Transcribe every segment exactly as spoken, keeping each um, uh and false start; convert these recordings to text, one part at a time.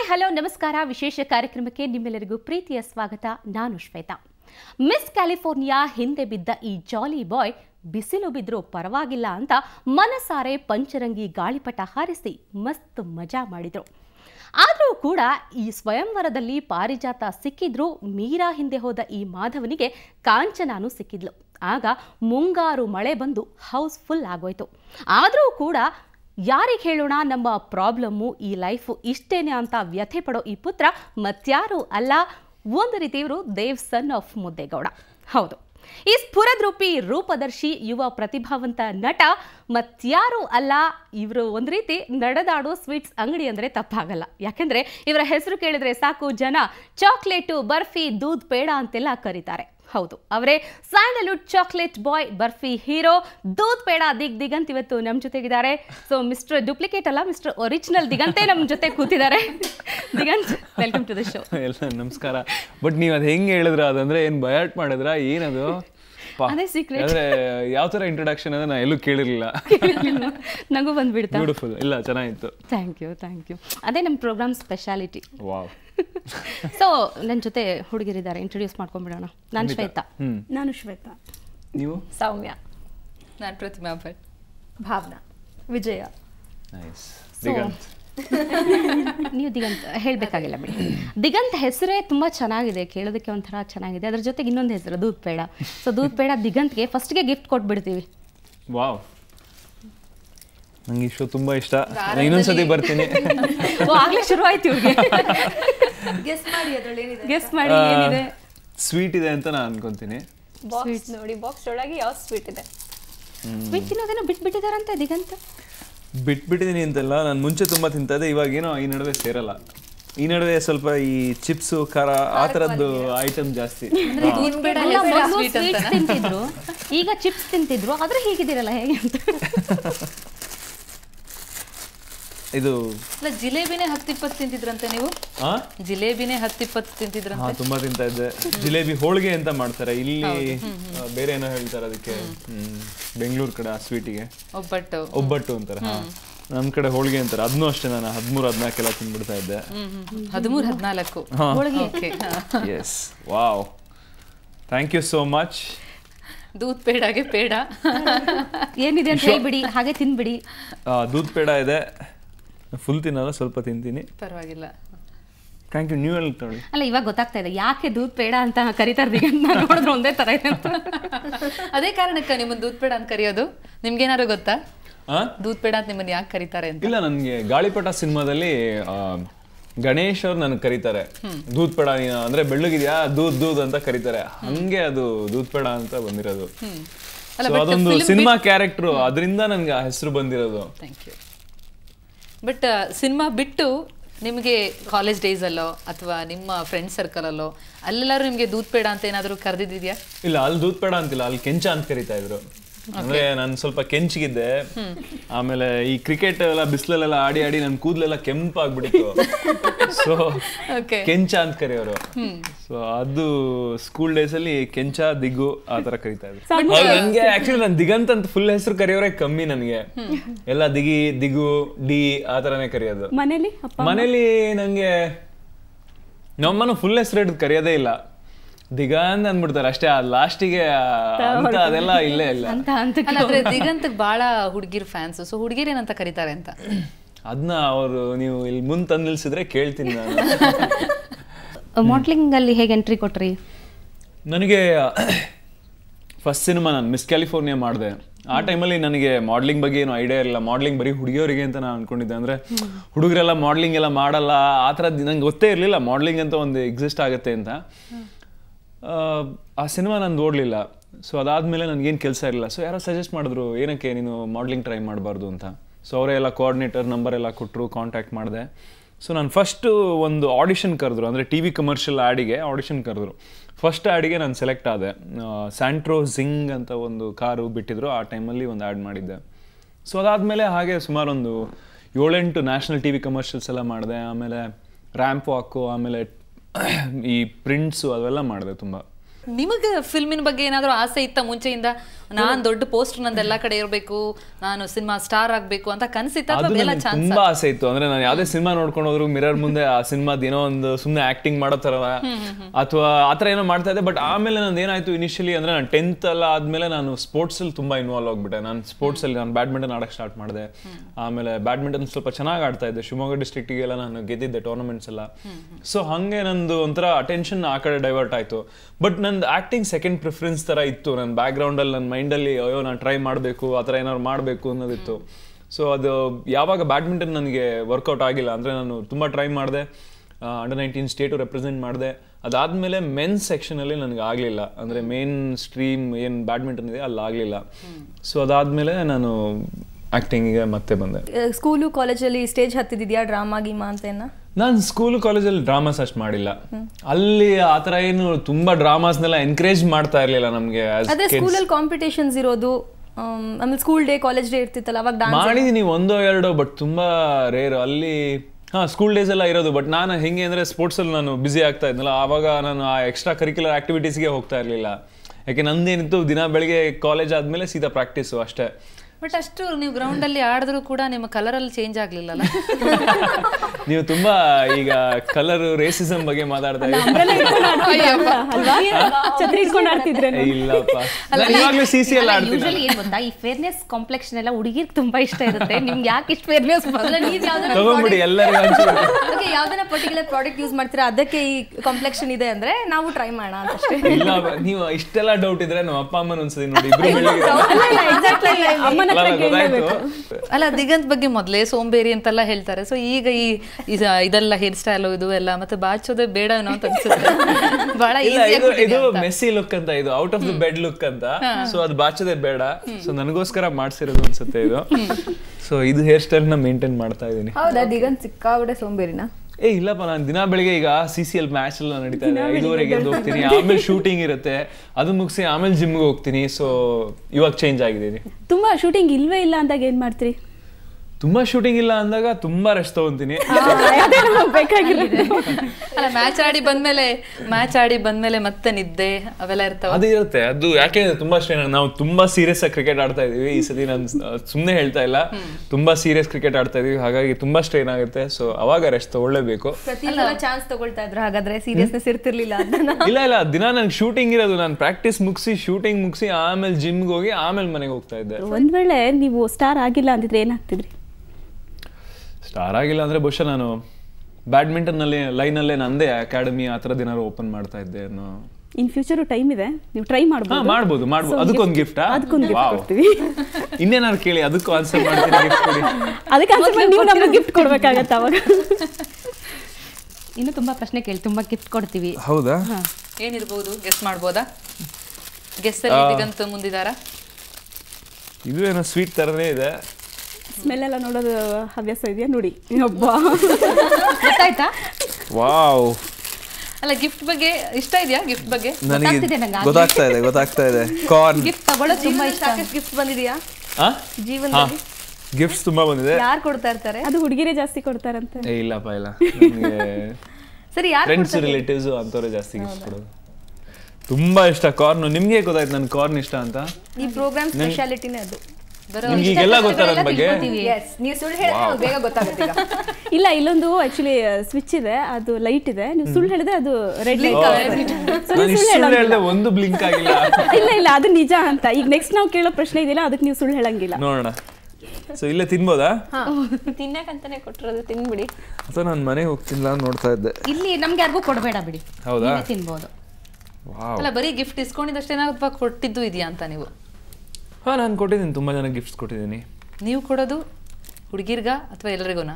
Hello ನಮಸ್ಕಾರ. ವಿಶೇಷ ಕಾರ್ಯಕ್ರಮಕ್ಕೆ ನಿಮ್ಮೆಲ್ಲರಿಗೂ ಪ್ರೀತಿಯ ಸ್ವಾಗತ. ನಾನು ಶ್ವೇತಾ. ಮಿಸ್ ಕ್ಯಾಲಿಫೋರ್ನಿಯಾ ಹಿಂದೆ ಬಿದ್ದ ಈ ಜಾಲಿ ಬಾಯ್ ಬಿಸಿಲು ಬಿದ್ರೂ ಪರವಾಗಿಲ್ಲ ಅಂತ ಮನಸಾರೆ ಪಂಚರಂಗಿ ಗಾಳಿಪಟ ಹಾರಿಸಿ ಮಸ್ತ್ ಮಜಾ ಮಾಡಿದ್ರು. ಆದರೂ ಕೂಡ ಈ ಸ್ವಯಂವರದಲ್ಲಿ ಪಾರಿಜಾತ ಸಿಕ್ಕಿದ್ರೂ ಮೀರಾ ಹಿಂದೆ ಹೋದ ಈ ಮಾಧವನಿಗೆ ಕಾಂಚನಾನು ಸಿಕ್ಕಿದ್ಲು. ಆಗ ಮುಂಗಾರು ಮಳೆ ಬಂದು ಹೌಸ್ ಫುಲ್ ಆಗೋಯ್ತು. ಆದರೂ ಕೂಡ ಯಾರಿಗೆ ಹೇಳೋಣ ನಮ್ಮ ಪ್ರಾಬ್ಲಮ್ಮು, ಈ ಲೈಫು ಇಷ್ಟೇನೆ ಅಂತ ವ್ಯಥೆ ಪಡೋ ಈ ಪುತ್ರ ಮತ್ಯಾರೂ ಅಲ್ಲ, ಒಂದು ರೀತಿ ಇವರು ದೇವ್ ಸನ್ ಆಫ್ ಮುದ್ದೇಗೌಡ. ಹೌದು, ಈ ಸ್ಫುರದ್ರೂಪಿ ರೂಪದರ್ಶಿ ಯುವ ಪ್ರತಿಭಾವಂತ ನಟ ಮತ್ಯಾರೂ ಅಲ್ಲ, ಇವರು ಒಂದು ರೀತಿ ನಡೆದಾಡೋ ಸ್ವೀಟ್ಸ್ ಅಂಗಡಿ ಅಂದರೆ ತಪ್ಪಾಗಲ್ಲ. ಯಾಕೆಂದರೆ ಇವರ ಹೆಸರು ಕೇಳಿದ್ರೆ ಸಾಕು ಜನ ಚಾಕ್ಲೇಟು, ಬರ್ಫಿ, ದೂದ್ ಪೇಡ ಅಂತೆಲ್ಲ ಕರೀತಾರೆ. ಹೌದು, ಅವರೇ Sandalwood chocolate boy, barfi hero, doodh peda ದಿಗ್ ದಿಗಂತ್ ಇವತ್ತು ನಮ್ಮ ಜೊತೆಗಿದ್ದಾರೆ. ಸೊ ಮಿಸ್ಟರ್ ಡೂಪ್ಲಿಕೇಟ್ ಅಲ್ಲ, ಮಿಸ್ಟರ್ ಒರಿಜಿನಲ್ ದಿಗಂತೆ ನಮ್ಮ ಜೊತೆ ಕೂತಿದ್ದಾರೆ. Diganth, welcome to the show. ಎಲ್ಲ ನಮಸ್ಕಾರ. ಬಟ್ ನೀವು ಅದು ಹೆಂಗೆ ಹೇಳಿದ್ರ, ಅದಂದ್ರೆ ಏನು ಬಯಾಟ್ ಮಾಡಿದ್ರ, ಏನದು ಅಂದ್ರೆ ಯಾವ ತರ ಇಂಟ್ರೊಡಕ್ಷನ್ ಅಂದ್ರೆ ನಾ ಎಲ್ಲೂ ಕೇಳಿರ್ಲಿಲ್ಲ. ನಗು ಬಂದ್ಬಿಡ್ತಾ. ಬ್ಯೂಟಿಫುಲ್. ಇಲ್ಲ, ಚೆನ್ನಾಗಿತ್ತು. Thank you thank you. ಅದೇ ನಮ್ಮ ಪ್ರೋಗ್ರಾಮ್ ಸ್ಪೆಷಾಲಿಟಿ. ವಾವ್. ಸೊ ನನ್ನ ಜೊತೆ ಹುಡುಗಿರಿದ್ದಾರೆ, ಇಂಟ್ರೊಡ್ಯೂಸ್ ಮಾಡ್ಕೊಂಡ್ಬಿಡೋಣ. ನಾನು ಶ್ವೇತಾ. ನಾನು ಶ್ವೇತಾ. ನೀವು? ಸೌಮ್ಯ. ನಾನು ಪ್ರತಿಮಾ ಭಟ್. ಭಾವನಾ. ವಿಜಯ. ನೈಸ್. ದಿಗಂತ್. ನೀವು ದಿಗಂತ್ ಹೇಳಬೇಕಾಗಿಲ್ಲ ಬಿಡಿ. ದಿಗಂತ್ ಹೆಸರೇ ತುಂಬ ಚೆನ್ನಾಗಿದೆ, ಕೇಳೋದಕ್ಕೆ ಒಂಥರ ಚೆನ್ನಾಗಿದೆ. ಅದ್ರ ಜೊತೆಗೆ ಇನ್ನೊಂದು ಹೆಸರು ದೂದ್ ಪೇಡ. ಸೊ ದೂದ್ ಪೇಡ ದಿಗಂತ್ಗೆ ಫಸ್ಟ್ಗೆ ಗಿಫ್ಟ್ ಕೊಟ್ಬಿಡ್ತೀವಿ. ವಾವ್, ನಂಗೆ ಈ ಶೋ ತುಂಬಾ ಇಷ್ಟ. ಇನ್ನೊಂದ್ಸತಿ ಬರ್ತೀನಿ. ಆಗ್ಲೇ ಶುರು ಆಯ್ತು ಇವ್ರಿಗೆ. ಗೆಸ್ ಮಾಡಿ ಅದರಲ್ಲಿ ಏನಿದೆ. ಗೆಸ್ ಮಾಡಿ ಏನಿದೆ. ಸ್ವೀಟ್ ಇದೆ ಅಂತ ನಾನು ಅನ್ಕೊಂತೀನಿ. ಬಾಕ್ಸ್ ನೋಡಿ, ಬಾಕ್ಸ್ ಒಳಗೆ ಯಾವ ಸ್ವೀಟ್ ಇದೆ. ಸ್ವೀಟ್ ತಿನ್ನೋದೇನೋ ಬಿಟ್ಬಿಟ್ಟಿದಾರಂತೆ ದಿಗಂತ್. ಬಿಟ್ಬಿಟ್ಟಿದ್ದೀನಿ ಅಂತಲ್ಲ, ನಾನು ಮುಂಚೆ ತುಂಬ ತಿಂತದೆ, ಇವಾಗ ಏನೋ ಈ ನಡುವೆ ಸೇರಲ್ಲ. ಈ ನಡುವೆ ಸ್ವಲ್ಪ ಈ ಚಿಪ್ಸು, ಖಾರ, ಆ ಥರದ್ದು ಐಟಮ್ ಜಾಸ್ತಿ. ತಿಂತಿದ್ರು, ಈಗ ಚಿಪ್ಸ್ ತಿಂತಿದ್ರು, ಆದ್ರೆ ಹೀಗಿದ್ದೀರಲ್ಲ ಹೇಗೆ ಅಂತ. ಇದು ಜಿಲೇಬಿನೇ ಹತ್ತಿಪ್ಪತ್ತು ತಿಂತಿದ್ರಂತೆ ನೀವು? ಜಿಲೇಬಿನೇ ಹತ್ತಿಪ್ಪತ್ತು ತಿಂತಿದ್ರಂತೆ. ತುಂಬಾ ತಿಂತಾ ಇದ್ದೆ. ಜಿಲೇಬಿ ಹೋಳಿಗೆ ಅಂತ ಮಾಡ್ತಾರೆ ಇಲ್ಲಿ, ಬೇರೆ ಏನೋ ಹೇಳ್ತಾರೆ ಅದಕ್ಕೆ. ಬೆಂಗಳೂರು ಕಡೆ ಆ ಸ್ವೀಟಿಗೆ ಒಬ್ಬಟ್ಟು ಒಬ್ಬಟ್ಟು ಅಂತಾರೆ. ನಮ್ ಕಡೆ ಹೋಳಿಗೆ ಅಂತಾರೆ. ಅದನ್ನೂ ಅಷ್ಟೇ, ನಾನು ಹದಿಮೂರು ಹದಿನಾಲ್ಕೆಲ್ಲ ತಿನ್ಬಿಡ್ತಾ ಇದ್ದೆ. ಹದಿಮೂರು ಹದಿನಾಲ್ಕು yes. Wow, thank you so much. Doodh ಪೇಡಾಗೆ ಪೇಡ ಏನಿದೆ ಅಂತ ಹೇಳ್ಬಿಡಿ, ಹಾಗೆ ತಿನ್ಬಿಡಿ. ದೂದ್ ಪೇಡ ಇದೆ, ಫುಲ್ ತಿನ್ನಲ್ಲ, ಸ್ವಲ್ಪ ತಿಂತೀನಿ, ಪರವಾಗಿಲ್ಲ. Thank you. ನೀವು ಹೇಳಿ ನೋಡಿ. ಅಲ್ಲ, ಇವಾಗ ಗೊತ್ತಾಗ್ತಾ ಇದೆ ಯಾಕೆ ದೂದ್ ಪೇಡ ಅಂತ ಕರೀತಾರೆ ದಿಗಂತ್. ನೋಡಿದ್ರೆ ಒಂದೇ ತರ ಇದೆ ಅಂತ. ಅದೇ ಕಾರಣಕ್ಕ ನಿಮ್ಮನ್ನ ದೂದ್ ಪೇಡ ಅಂತ ಕರೆಯೋದು. ನಿಮ್ಗೇನಾದ್ರು ಗೊತ್ತಾ ದೂದ್ ಪೇಡ ಅಂತ ನಿಮ್ಮನ್ನ ಯಾಕೆ ಕರೀತಾರೆ ಅಂತ? ಇಲ್ಲ, ನನಗೆ ಗಾಳಿಪಟ ಸಿನಿಮಾದಲ್ಲಿ ಗಣೇಶ್ ಅವ್ರು ನನಗೆ ಕರೀತಾರೆ ದೂದ್ ಪೇಡ, ಅಂದ್ರೆ ಬೆಳ್ಳಗಿದ್ಯಾ ದೂದ್ ದೂದ್ ಅಂತ ಕರೀತಾರೆ. ಹಂಗೆ ಅದು ದೂದ್ ಪೇಡ ಅಂತ ಬಂದಿರೋದು. ಅದೊಂದು ಸಿನಿಮಾ ಕ್ಯಾರೆಕ್ಟರ್, ಅದರಿಂದ ನನ್ಗೆ ಆ ಹೆಸರು ಬಂದಿರೋದು. Thank you. ಬಟ್ ಸಿನಿಮಾ ಬಿಟ್ಟು ನಿಮಗೆ ಕಾಲೇಜ್ ಡೇಸ್ ಅಲ್ಲೋ ಅಥವಾ ನಿಮ್ಮ ಫ್ರೆಂಡ್ ಸರ್ಕಲ್ ಅಲ್ಲೋ ಅಲ್ಲೆಲ್ಲರೂ ನಿಮ್ಗೆ ದೂದ್ ಪೇಡ ಅಂತ ಏನಾದ್ರು ಕರೆದಿದ್ಯಾ? ಇಲ್ಲ, ಅಲ್ಲಿ ದೂದ್ ಪೇಡ ಅಂತಿಲ್ಲ, ಅಲ್ಲಿ ಕೆಂಚ ಅಂತ ಕರೀತಾ ಇದ್ರು. ಅಂದ್ರೆ ನಾನು ಸ್ವಲ್ಪ ಕೆಂಚಿಗಿದ್ದೆ. ಆಮೇಲೆ ಈ ಕ್ರಿಕೆಟ್ ಎಲ್ಲ ಬಿಸಿಲಲ್ಲೆಲ್ಲ ಆಡಿ ಆಡಿ ನನ್ ಕೂದಲೆಲ್ಲ ಕೆಂಪಾಗ್ಬಿಟ್ಟಿತ್ತು. ಸೊ ಕೆಂಚ ಅಂತ ಕರೆಯೋರು. ಸೊ ಅದು ಸ್ಕೂಲ್ ಡೇಸ್ ಅಲ್ಲಿ ಕೆಂಚ, ದಿಗ್ಗು ಆ ತರ ಕರೀತಾ ಇದ್ರು. ನಂಗೆ ಆಕ್ಚುಲಿ ನನ್ ದಿಗಂತ್ ಅಂತ ಫುಲ್ ಹೆಸರು ಕರೆಯೋರೆ ಕಮ್ಮಿ. ನನ್ಗೆ ಎಲ್ಲ ದಿಗಿ, ದಿಗು, ಡಿ ಆ ತರನೇ ಕರೆಯೋದು. ಮನೇಲಿ ಮನೇಲಿ ನಂಗೆ ನಮ್ಮನ್ನು ಫುಲ್ ಹೆಸರು ಹಿಡಿದು ಕರೆಯೋದೇ ಇಲ್ಲ, ದಿಗಂತ್ ಅಂದ್ಬಿಡ್ತಾರೆ ಅಷ್ಟೇ. ಆ ಲಾಸ್ಟಿಗೆ ಅಂತ ಅದೆಲ್ಲ ಇಲ್ಲೇ ಇಲ್ಲ. ದಿಗಂತ್ ಬಹಳ ಹುಡುಗಿರ್ ಫ್ಯಾನ್ಸ್. ಸೊ ಹುಡುಗಿರ್ ಏನಂತ ಕರೀತಾರೆ ಅಂತ ಅದನ್ನ ಅವರು ನೀವು ಇಲ್ಲಿ ಮುಂದೆ ತಂದು ನಿಲ್ಸಿದ್ರೆ ಕೇಳ್ತೀನಿ ನಾನು. ಮಾಡ್ಲಿಂಗ್ ಅಲ್ಲಿ ಹೇಗೆ ಎಂಟ್ರಿ ಕೊಟ್ರಿ? ನನಗೆ ಫಸ್ಟ್ ಸಿನಿಮಾ ನಾನು ಮಿಸ್ ಕ್ಯಾಲಿಫೋರ್ನಿಯಾ ಮಾಡಿದೆ. ಆ ಟೈಮಲ್ಲಿ ನನಗೆ ಮಾಡ್ಲಿಂಗ್ ಬಗ್ಗೆ ಏನು ಐಡಿಯಾ ಇರಲಿಲ್ಲ. ಮಾಡ್ಲಿಂಗ್ ಬರೀ ಹುಡುಗಿಯವರಿಗೆ ಅಂತ ನಾನು ಅನ್ಕೊಂಡಿದ್ದೆ. ಅಂದರೆ ಹುಡುಗರೆಲ್ಲ ಮಾಡ್ಲಿಂಗ್ ಎಲ್ಲ ಮಾಡಲ್ಲ ಆ ಥರದ್ದು ನಂಗೆ ಗೊತ್ತೇ ಇರಲಿಲ್ಲ ಮಾಡ್ಲಿಂಗ್ ಅಂತ ಒಂದು ಎಕ್ಸಿಸ್ಟ್ ಆಗುತ್ತೆ ಅಂತ. ಆ ಸಿನಿಮಾ ನಾನು ನೋಡಲಿಲ್ಲ. ಸೊ ಅದಾದಮೇಲೆ ನನಗೇನು ಕೆಲಸ ಇರಲಿಲ್ಲ. ಸೊ ಯಾರೋ ಸಜೆಸ್ಟ್ ಮಾಡಿದ್ರು, ಏನಕ್ಕೆ ನೀನು ಮಾಡ್ಲಿಂಗ್ ಟ್ರೈ ಮಾಡಬಾರ್ದು ಅಂತ. ಸೊ ಅವರೇ ಎಲ್ಲ ಕೋಆರ್ಡಿನೇಟರ್ ನಂಬರ್ ಎಲ್ಲ ಕೊಟ್ಟರು, ಕಾಂಟ್ಯಾಕ್ಟ್ ಮಾಡಿದೆ. ಸೊ ನಾನು ಫಸ್ಟು ಒಂದು ಆಡಿಷನ್ ಕರೆದ್ರು, ಅಂದರೆ ಟಿ ವಿ ಕಮರ್ಷಿಯಲ್ ಆ್ಯಡಿಗೆ ಆಡಿಷನ್ ಕರೆದ್ರು. ಫಸ್ಟ್ ಆ್ಯಡಿಗೆ ನಾನು ಸೆಲೆಕ್ಟ್ ಆದೆ. ಸ್ಯಾಂಟ್ರೋ ಜಿಂಗ್ ಅಂತ ಒಂದು ಕಾರು ಬಿಟ್ಟಿದ್ರು, ಆ ಟೈಮಲ್ಲಿ ಒಂದು ಆ್ಯಡ್ ಮಾಡಿದ್ದೆ. ಸೊ ಅದಾದಮೇಲೆ ಹಾಗೆ ಸುಮಾರೊಂದು ಏಳೆಂಟು ನ್ಯಾಷನಲ್ ಟಿ ವಿ ಕಮರ್ಷಿಯಲ್ಸ್ ಎಲ್ಲ ಮಾಡಿದೆ. ಆಮೇಲೆ ರ್ಯಾಂಪ್ ವಾಕು, ಆಮೇಲೆ ಈ ಪ್ರಿಂಟ್ಸು ಅವೆಲ್ಲ ಮಾಡಿದೆ ತುಂಬ. ನಿಮಗೆ ಫಿಲ್ಮಿನ ಬಗ್ಗೆ ಏನಾದರೂ ಆಸೆ ಇತ್ತ ಮುಂಚೆಯಿಂದ? ನಾನ್ ದೊಡ್ಡ ಪೋಸ್ಟರ್ ನಂದು ಎಲ್ಲಾ ಕಡೆ ಇರಬೇಕು, ನಾನು ಸಿನಿಮಾ ಸ್ಟಾರ್ ಆಗ್ಬೇಕು ಅಂತ ಕನಸಿತ್ತ ಅಥವಾ ಎಲ್ಲ ಚಾನ್ಸ್? ತುಂಬಾ ಆಸೆ ಇತ್ತು. ಅಂದ್ರೆ ನಾನು ಯಾವ್ದೇ ಸಿನಿಮಾ ನೋಡ್ಕೊಂಡು ಹೋದ್ರು ಮಿರರ್ ಮುಂದೆ ಆ ಸಿನಿಮಾದ ಏನೋ ಒಂದು ಸುಮ್ಮನೆ ಆಕ್ಟಿಂಗ್ ಮಾಡೋ ತರ ಅಥವಾ ಆತರ ಏನೋ ಮಾಡ್ತಾ ಇದ್ದೆ. ಬಟ್ ಆಮೇಲೆ ನಂದು ಏನಾಯ್ತು, ಇನಿಷಿಯಲಿ ಅಂದ್ರೆ ನಾನು ಟೆಂತ್ ಎಲ್ಲ ಆದ್ಮೇಲೆ ನಾನು ಸ್ಪೋರ್ಟ್ಸ್ ಅಲ್ಲಿ ತುಂಬಾ ಇನ್ವಾಲ್ವ್ ಆಗ್ಬಿಟ್ಟೆ. ನಾನು ಸ್ಪೋರ್ಟ್ಸ್ ಅಲ್ಲಿ ನಾನು ಬ್ಯಾಡ್ಮಿಂಟನ್ ಆಡಕ್ ಸ್ಟಾರ್ಟ್ ಮಾಡಿದೆ. ಆಮೇಲೆ ಬ್ಯಾಡ್ಮಿಂಟನ್ ಸ್ವಲ್ಪ ಚೆನ್ನಾಗಿ ಆಡ್ತಾ ಇದ್ದೆ. ಶಿವಮೊಗ್ಗ ಡಿಸ್ಟ್ರಿಕ್ಟಿಗೆಲ್ಲ ನಾನು ಗೆದ್ದಿದ್ದೆ ಟೂರ್ನಮೆಂಟ್ಸ್ ಎಲ್ಲ. ಸೊ ಹಂಗೆ ನಂದು ಒಂಥರ ಅಟೆನ್ಷನ್ ಆ ಕಡೆ ಡೈವರ್ಟ್ ಆಯ್ತು. ಬಟ್ ನಂದು ಆಕ್ಟಿಂಗ್ ಸೆಕೆಂಡ್ ಪ್ರಿಫರೆನ್ಸ್ ತರ ಇತ್ತು. ನನ್ನ ಬ್ಯಾಕ್ ಗ್ರೌಂಡ್ ಅಲ್ಲಿ ನನ್ನ ಮೈಂಡ್ ಅಲ್ಲಿ ಅಯ್ಯೋ ನಾನು ಟ್ರೈ ಮಾಡಬೇಕು, ಆ ಥರ ಏನಾದ್ರು ಮಾಡಬೇಕು ಅನ್ನೋದಿತ್ತು. ಸೊ ಅದು ಯಾವಾಗ ಬ್ಯಾಡ್ಮಿಂಟನ್ ನನಗೆ ವರ್ಕೌಟ್ ಆಗಿಲ್ಲ ಅಂದರೆ ನಾನು ತುಂಬ ಟ್ರೈ ಮಾಡಿದೆ. ಅಂಡರ್ ನೈನ್ಟೀನ್ ಸ್ಟೇಟು ರೆಪ್ರೆಸೆಂಟ್ ಮಾಡಿದೆ. ಅದಾದಮೇಲೆ ಮೆನ್ಸ್ ಸೆಕ್ಷನಲ್ಲಿ ನನಗೆ ಆಗಲಿಲ್ಲ, ಅಂದರೆ ಮೇನ್ ಸ್ಟ್ರೀಮ್ ಏನು ಬ್ಯಾಡ್ಮಿಂಟನ್ ಇದೆ ಅಲ್ಲಿ ಆಗಲಿಲ್ಲ. ಸೊ ಅದಾದಮೇಲೆ ನಾನು ಆ್ಯಕ್ಟಿಂಗಿಗೆ ಮತ್ತೆ ಬಂದೆ. ಸ್ಕೂಲು ಕಾಲೇಜಲ್ಲಿ ಸ್ಟೇಜ್ ಹತ್ತಿದ್ಯಾ ಡ್ರಾಮಾ ಗೀಮಾ ಅಂತ ಏನ? ನಾನು ಸ್ಕೂಲ್ ಕಾಲೇಜಲ್ಲಿ ಡ್ರಾಮಾಸ್ ಅಷ್ಟು ಮಾಡಿಲ್ಲ. ಅಲ್ಲಿ ಆ ಥರ ಏನು ತುಂಬ ಡ್ರಾಮಾಸ್ನೆಲ್ಲ ಎನ್ಕರೇಜ್ ಮಾಡ್ತಾ ಇರಲಿಲ್ಲ ನಮಗೆ. ಅದೇ ಸ್ಕೂಲಲ್ಲಿ ಕಾಂಪಿಟೇಷನ್ಸ್ ಇರೋದು, ಆಮೇಲೆ ಸ್ಕೂಲ್ ಡೇ ಕಾಲೇಜ್ ಡೇ ಇರ್ತಿತ್ತಲ್ಲ, ಅವಾಗ ಡಾನ್ಸ್ ಮಾಡಿದೀನಿ ಒಂದೋ ಎರಡೋ, ಬಟ್ ತುಂಬಾ ರೇರ್. ಅಲ್ಲಿ ಹಾ ಸ್ಕೂಲ್ ಡೇಸ್ ಎಲ್ಲ ಇರೋದು. ಬಟ್ ನಾನು ಹೆಂಗೆ ಅಂದರೆ ಸ್ಪೋರ್ಟ್ಸಲ್ಲಿ ನಾನು ಬ್ಯುಸಿ ಆಗ್ತಾ ಇದ್ನಲ್ಲ, ಆವಾಗ ನಾನು ಆ ಎಕ್ಸ್ಟ್ರಾ ಕರಿಕ್ಯುಲರ್ ಆಕ್ಟಿವಿಟೀಸ್ಗೆ ಹೋಗ್ತಾ ಇರಲಿಲ್ಲ. ಯಾಕೆ ನಂದೇನಿತ್ತು, ದಿನ ಬೆಳಿಗ್ಗೆ ಕಾಲೇಜ್ ಆದಮೇಲೆ ಸೀದಾ ಪ್ರಾಕ್ಟೀಸು ಅಷ್ಟೇ. ಬಟ್ ಅಷ್ಟು ನೀವು ಗ್ರೌಂಡ್ ಅಲ್ಲಿ ಆಡಿದ್ರು ಕೂಡ ನಿಮ್ಮ ಕಲರ್ ಅಲ್ಲಿ ಚೇಂಜ್ ಆಗ್ಲಿಲ್ಲಲ್ಲ? ನೀವು ತುಂಬಾ ಈಗ ಕಲರ್ ರೇಸಿಸಮ್ ಬಗ್ಗೆ ಮಾತಾಡ್ತಾ ಇಲ್ಲಪ್ಪ. ಇವಾಗಲೂ ಸಿ ಸಿ ಎಲ್ಲ ಆಡ್ತೀನಿ. ಯೂಶಲಿ ಏನ್ ಗೊತ್ತಾ, ಈ ಫೇರ್ನೆಸ್ ಕಾಂಪ್ಲೆಕ್ಷನ್ ಎಲ್ಲ ಹುಡುಗಿರ್ಗೆ ತುಂಬಾ ಇಷ್ಟ ಇರುತ್ತೆ. ನಿಮ್ಗೆ ಯಾಕೆ ಇಷ್ಟು ಫೇರ್ನೆಸ್ ತಗೊಂಡ್ಬಿಡಿ ಎಲ್ಲರಿಗೂ. ಯಾವ್ದನ್ನ ಪರ್ಟಿಕ್ಯುಲರ್ ಪ್ರಾಡಕ್ಟ್ ಯೂಸ್ ಮಾಡ್ತೀರಾ ಅದಕ್ಕೆ ಈ ಕಾಂಪ್ಲೆಕ್ಷನ್ ಇದೆ ಅಂದ್ರೆ ನಾವು ಟ್ರೈ ಮಾಡೋಣ ಅಂತ ಅಷ್ಟೇ. ಇಲ್ಲ ನೀವು ಇಷ್ಟೆಲ್ಲ ಡೌಟ್ ಇದ್ರೆ ನಮ್ಮ ಅಪ್ಪ ಅಮ್ಮನ ಒಂದ್ಸತಿ ನೋಡಿ, ಇಬ್ರು ಬೆಳಿಗ್ಗೆ ಅಲ್ಲ ದಿಗಂತ್ ಬಗ್ಗೆ ಮೊದಲೇ ಸೋಂಬೇರಿ ಅಂತೆಲ್ಲ ಹೇಳ್ತಾರೆ. ಸೊ ಈಗ ಈ ಇದೆಲ್ಲ ಹೇರ್ ಸ್ಟೈಲ್ ಇದು ಎಲ್ಲ ಮತ್ತೆ ಬಾಚೋದೇ ಬೇಡ ಅನ್ನೋ ಅಂತ ಅನ್ಸುತ್ತೆ. ಬಹಳ ಇದು ಮೆಸ್ಸಿ ಲುಕ್ ಅಂತ, ಇದು out of the bed look ಅಂತ. ಸೊ ಅದು ಬಾಚೋದೇ ಬೇಡ. ಸೊ ನನಗೋಸ್ಕರ ಮಾಡ್ಸಿರೋದು ಅನ್ಸುತ್ತೆ ಇದು. ಸೊ ಇದು ಹೇರ್ ಸ್ಟೈಲ್ ನ ಮೇಂಟೈನ್ ಮಾಡ್ತಾ ಇದೀನಿ. ಹೌದಾ? ದಿಗಂತ್ ಸಿಕ್ಕಾಬಿಟ್ಟೆ ಸೋಂಬೇರಿನಾ? ಏ ಇಲ್ಲಪ್ಪ, ನಾನು ದಿನ ಬೆಳಿಗ್ಗೆ ಈಗ ಸಿ ಸಿ ಎಲ್ ಮ್ಯಾಚ್ ಎಲ್ಲ ನಡೀತಾ ಇದೆ, ಐದುವರೆಗೆ ಎದ್ದು ಹೋಗ್ತೀನಿ. ಆಮೇಲೆ ಶೂಟಿಂಗ್ ಇರುತ್ತೆ, ಅದು ಮುಗಿಸಿ ಆಮೇಲೆ ಜಿಮ್ಗೆ ಹೋಗ್ತೀನಿ. ಸೊ ಇವಾಗ ಚೇಂಜ್ ಆಗಿದ್ದೀನಿ. ತುಂಬಾ ಶೂಟಿಂಗ್ ಇಲ್ವೇ ಇಲ್ಲ ಅಂದಾಗ ಏನ್ ಮಾಡ್ತೀರಿ? ತುಂಬಾ ಶೂಟಿಂಗ್ ಇಲ್ಲ ಅಂದಾಗ ತುಂಬಾ ರೆಸ್ಟ್ ತಗೊಂತೀನಿ. ಅಲ್ಲ ಮ್ಯಾಚ್ ಆಡಿ ಬಂದ್ಮೇಲೆ ಮ್ಯಾಚ್ ಆಡಿ ಬಂದ್ಮೇಲೆ ಮತ್ತೆ ನಿದ್ದೆ ಅವೆಲ್ಲ ಇರ್ತಾವ? ಅದು ಇರುತ್ತೆ. ಅದು ಯಾಕೆ ತುಂಬಾ ಸ್ಟ್ರೈನ್. ನಾವು ತುಂಬಾ ಸೀರಿಯಸ್ ಆಗಿ ಕ್ರಿಕೆಟ್ ಆಡ್ತಾ ಇದೀವಿ ಈ ಸತಿ. ನಾನು ಸುಮ್ಮನೆ ಹೇಳ್ತಾ ಇಲ್ಲ, ತುಂಬಾ ಸೀರಿಯಸ್ ಕ್ರಿಕೆಟ್ ಆಡ್ತಾ ಇದೀವಿ. ಹಾಗಾಗಿ ತುಂಬಾ ಸ್ಟ್ರೈನ್ ಆಗುತ್ತೆ. ಸೊ ಅವಾಗ ರೆಸ್ಟ್ ತಗೊಳ್ಳೇಬೇಕು. ಚಾನ್ಸ್ ತಗೊಳ್ತಾ ಇದ್ರು, ಹಾಗಾದ್ರೆ ಸೀರಿಯಸ್ನೆಸ್ ಇರ್ತಿರ್ಲಿಲ್ಲ? ಇಲ್ಲ ಇಲ್ಲ, ದಿನ ನನ್ಗೆ ಶೂಟಿಂಗ್ ಇರೋದು. ನಾನು ಪ್ರಾಕ್ಟೀಸ್ ಮುಗಿಸಿ ಶೂಟಿಂಗ್ ಮುಗಿಸಿ ಆಮೇಲೆ ಜಿಮ್ಗೆ ಹೋಗಿ ಆಮೇಲೆ ಮನೆಗೆ ಹೋಗ್ತಾ ಇದ್ದೆ. ಒಂದ್ ವೇಳೆ ನೀವು ಸ್ಟಾರ್ ಆಗಿಲ್ಲ ಅಂದಿದ್ರೆ ಏನಾಗ್ತಿದ್ರಿ? ಸ್ಟಾರ್ ಆಗಿಲ್ಲ ಅಂದ್ರೆ ಬಹುಶಃ ನಾನು ಬ್ಯಾಡ್ಮಿಂಟನ್ ನಲ್ಲಿ ಲೈನಲ್ಲೇ ನಂದೇ ಅಕಾಡೆಮಿ ಆ ಥರದ್ದು ಏನಾದ್ರು ಓಪನ್ ಮಾಡ್ತಾ ಇದ್ದೆ. ಇನ್ ಫ್ಯೂಚರ್ ಟೈಮ್ ಇದೆ, ನೀವು ಟ್ರೈ ಮಾಡ್ಬೋದು. ಮಾಡ್ಬೋದು ಮಾಡ್ಬೋದು. ಅದಕ್ಕೊಂದು ಗಿಫ್ಟ್ ಅದಕ್ಕೊಂದು ಗಿಫ್ಟ್ ಕೊಡ್ತೀವಿ. ಇನ್ನೇನಾದ್ರು ಕೇಳಿ, ಅದಕ್ಕೂ ಆನ್ಸರ್ ಮಾಡ್ತೀನಿ. ಗಿಫ್ಟ್ ಕೊಡಿ. ಅದಕ್ಕೆ ಆನ್ಸರ್ ಮಾಡಿ ನೀವು ನಮಗೆ ಗಿಫ್ಟ್ ಕೊಡ್ಬೇಕಾಗತ್ತೆ ಅವಾಗ. ಇನ್ನು ತುಂಬಾ ಪ್ರಶ್ನೆ ಕೇಳಿ ತುಂಬಾ ಗಿಫ್ಟ್ ಕೊಡ್ತೀವಿ. ಹೌದಾ? ಏನಿರ್ಬೋದು ಗೆಸ್ ಮಾಡ್ಬೋದಾ? ಗೆಸ್ ಅಲ್ಲಿ ದಿಗಂತ ಮುಂದಿದಾರಾ? ಇದು ಏನೋ ಸ್ವೀಟ್ ತರನೇ ಇದೆ. ಸ್ಮೆಲ್ ಎಲ್ಲ ನೋಡೋದು ಹವ್ಯಾಸ ಇದೆಯಾ ನೋಡಿ? ಒಬ್ಬ ಗೊತ್ತಾಯ್ತಾ? ವಾವ್. ಅಲ್ಲ ಗಿಫ್ಟ್ ಬಗ್ಗೆ ಇಷ್ಟ ಇದೆಯಾ? ಗಿಫ್ಟ್ ಬಗ್ಗೆ ನನಗೆ ಗೊತ್ತಾಗ್ತಾ ಇದೆ ಗೊತ್ತಾಗ್ತಾ ಇದೆ ಕಾರ್ನ್ ಗಿಫ್ಟ್ ತಗೊಳ್ಳೋದು ತುಂಬಾ ಇಷ್ಟ. ಗಿಫ್ಟ್ ಬಂದಿದೆಯಾ ಆ ಜೀವನದಲ್ಲಿ? ಗಿಫ್ಟ್ಸ್ ತುಂಬಾ ಬಂದಿದೆ. ಯಾರು ಕೊಡ್ತಾ ಇರ್ತಾರೆ? ಅದು ಹುಡುಗಿರೇ ಜಾಸ್ತಿ ಕೊಡ್ತಾರಂತೆ. ಏ ಇಲ್ಲಪ್ಪ ಇಲ್ಲ, ನನಗೆ ಸರಿ ಯಾರು ಫ್ರೆಂಡ್ಸ್ ರಿಲೇಟಿವ್ಸ್ ಅಂತವರೇ ಜಾಸ್ತಿ ಗಿಫ್ಟ್ ಕೊಡೋದು. ತುಂಬಾ ಇಷ್ಟ ಕಾರ್ನ್. ನಿಮ್ಗೆ ಗೊತ್ತಾಯ್ತು ನನ್ ಕಾರ್ನ್ ಇಷ್ಟ ಅಂತ? ಈ ಪ್ರೋಗ್ರಾಮ್ ಸ್ಪೆಷಾಲಿಟಿನೇ ಅದು. ನಿಮ್ಗೆ ಈಗೆಲ್ಲ ಗೊತ್ತಾ ನನ್ನ ಬಗ್ಗೆ? ನೀವು ಸುಳ್ಳು ಹೇಳಿದ್ರೆ ಬೇಗ ಗೊತ್ತಾಗುತ್ತೆ. ಇಲ್ಲ, ಇಲ್ಲೊಂದು ಆಕ್ಚುಲಿ ಸ್ವಿಚ್ ಇದೆ, ಅದು ಲೈಟ್ ಇದೆ. ನೀವು ಸುಳ್ಳು ಹೇಳಿದ್ರೆ ಅದು ರೆಡ್ ಲೈಟ್. ಒಂದು ಬ್ಲಿಂಕ್ ಆಗಿಲ್ಲ. ಇಲ್ಲ ಇಲ್ಲ, ಅದು ನಿಜ ಅಂತ. ಈಗ ನೆಕ್ಸ್ಟ್ ನಾವು ಕೇಳೋ ಪ್ರಶ್ನೆ ಇದೆಯಲ್ಲ, ಅದಕ್ಕೆ ನೀವು ಸುಳ್ಳು ಹೇಳಂಗಿಲ್ಲ. ನೋಡೋಣ. ಸೊ ಇಲ್ಲೇ ತಿನ್ಬೋದಾ? ತಿನ್ನಕಂತಾನೆ ಕೊಟ್ಟಿರೋದು, ತಿನ್ಬಿಡಿ. ಅಥವಾ ನಾನು ಮನೆಗೆ ಹೋಗ್ತಿಲ್ಲ ನೋಡ್ತಾ ಇದ್ದೆ. ಇಲ್ಲಿ ನಮ್ಗೆ ಯಾರಿಗೂ ಕೊಡಬೇಡ ಬಿಡಿ. ಹೌದಾ? ತಿನ್ಬೋದು. ಅಲ್ಲ ಬರೀ ಗಿಫ್ಟ್ ಇಸ್ಕೊಂಡಿದ್ದಷ್ಟೇ ಏನಾದ್ರು ಕೊಟ್ಟಿದ್ದು ಇದೆಯಾ ಅಂತ ನೀವು? ಹಾ ನಾನು ಕೊಟ್ಟಿದ್ದೀನಿ, ತುಂಬಾ ಜನ ಗಿಫ್ಟ್ಸ್ ಕೊಟ್ಟಿದ್ದೀನಿ. ನೀವು ಕೊಡೋದು ಹುಡುಗಿರ್ಗ ಅಥವಾ ಎಲ್ಲರಿಗೂನಾ?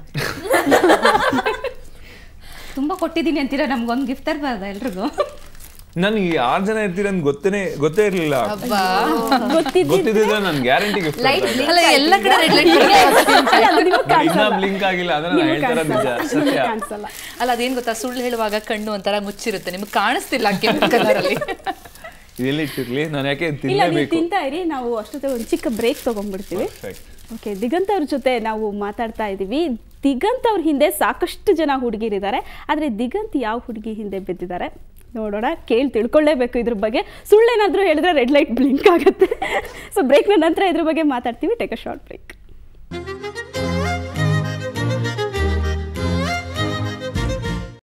ತುಂಬಾ ಕೊಟ್ಟಿದ್ದೀನಿ ಅಂತೀರಾ, ನಮ್ಗೊಂದು ಗಿಫ್ಟ್ ತರಬಾರ್ದ ಎಲ್ರಿಗೂ? ನನಗೆ ಆರು ಜನ ಇರ್ತೀರ ಅಂತ ಗೊತ್ತೇನೆ ಗೊತ್ತೇ ಇರ್ಲಿಲ್ಲ. ಗೊತ್ತಿದ್ರೆ ನಾನು ಗ್ಯಾರಂಟಿ ಗಿಫ್ಟ್ ಎಲ್ಲ ಕಡೆ ರೆಡ್ ಲೈಟ್ ಇನ್ನ ಬ್ಲಿಂಕ್ ಆಗಿಲ್ಲ ಅಂದ್ರೆ ನಾನು ಹೇಳ್ತಾರ ನಿಜ ಸತ್ಯ. ಅಲ್ಲ ಅದೇನ್ ಗೊತ್ತಾ, ಸುಳ್ಳು ಹೇಳುವಾಗ ಕಣ್ಣು ಒಂಥರ ಮುಚ್ಚಿರುತ್ತೆ, ನಿಮ್ಗೆ ಕಾಣಿಸ್ತಿಲ್ಲ ಕೆಂಪು ಕಲರ್ ಅಲ್ಲಿ. ಇದೆಲ್ಲಿ ಇಟ್ಟಿರ್ಲಿ, ನಾನು ಯಾಕೆ ಇಲ್ಲ, ನೀವು ತಿನ್ನಲೇಬೇಕು. ತಿಂತಾ ಇರಿ, ನಾವು ಅಷ್ಟೊತ್ತೆ ಒಂದು ಚಿಕ್ಕ ಬ್ರೇಕ್ ತಗೊಂಡ್ಬಿಡ್ತೀವಿ. ಓಕೆ, ದಿಗಂತ್ ಅವ್ರ ಜೊತೆ ನಾವು ಮಾತಾಡ್ತಾ ಇದ್ದೀವಿ. ದಿಗಂತ್ ಅವ್ರ ಹಿಂದೆ ಸಾಕಷ್ಟು ಜನ ಹುಡುಗಿರಿದ್ದಾರೆ, ಆದರೆ ದಿಗಂತ್ ಯಾವ ಹುಡುಗಿ ಹಿಂದೆ ಬಿದ್ದಿದ್ದಾರೆ ನೋಡೋಣ, ಕೇಳಿ ತಿಳ್ಕೊಳ್ಳೇಬೇಕು ಇದ್ರ ಬಗ್ಗೆ. ಸುಳ್ಳೇನಾದರೂ ಹೇಳಿದ್ರೆ ರೆಡ್ ಲೈಟ್ ಬ್ಲಿಂಕ್ ಆಗುತ್ತೆ. ಸೊ ಬ್ರೇಕ್ನ ನಂತರ ಇದ್ರ ಬಗ್ಗೆ ಮಾತಾಡ್ತೀವಿ. Take a short break.